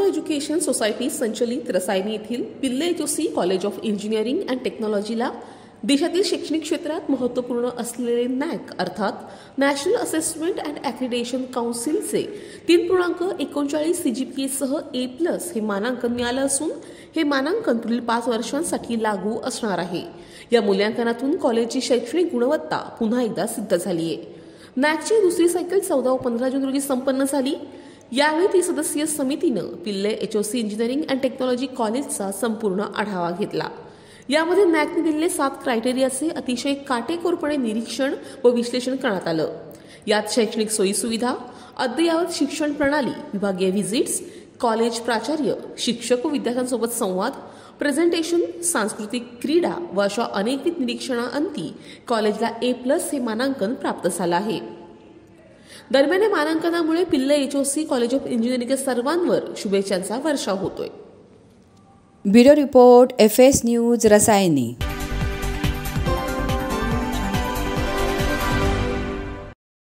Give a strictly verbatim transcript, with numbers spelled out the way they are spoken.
Education society संचलित रसायनी येथील Pillai HOC college of engineering and टेक्नॉलॉजीला देशातील शैक्षणिक क्षेत्रात महत्त्वपूर्ण असलेले नॅक अर्थात नॅशनल असेसमेंट अँड ॲक्रिडेशन काउन्सिलचे तीन पूर्णांक एकोणचाळीस सी जी पी एसह ए प्लस हे मानांकन मिळालं असून हे मानांकन पुढील पाच वर्षांसाठी लागू असणार आहे। या मूल्यांकनातून कॉलेजची शैक्षणिक गुणवत्ता पुन्हा एकदा सिद्ध झाली आहे। नॅकची दुसरी सायकल चौदा व पंधरा जून रोजी संपन्न झाली। यावेळी त्रिसदस्यीय समितीनं पिल्ले एचओसी इंजिनिअरिंग अँड टेक्नॉलॉजी कॉलेजचा संपूर्ण आढावा घेतला। यामध्ये नॅकने दिलेले सात क्रायटेरियाचे अतिशय काटेकोरपणे निरीक्षण व विश्लेषण करण्यात आलं। यात शैक्षणिक सोयीसुविधा, अद्ययावत शिक्षण प्रणाली, विभागीय व्हिजिट्स, कॉलेज प्राचार्य, शिक्षक व विद्यार्थ्यांसोबत संवाद, प्रेझेंटेशन, सांस्कृतिक क्रीडा व अशा अनेकविध निरीक्षणाअंती कॉलेजला ए प्लस हे मानांकन प्राप्त झालं आहे। दरम्यान या मानांकनामुळे पिल्ले एचओसी कॉलेज ऑफ इंजिनिअरिंगच्या सर्वांवर शुभेच्छांचा वर्षाव होतोय। Bureau report F S news Rasayani.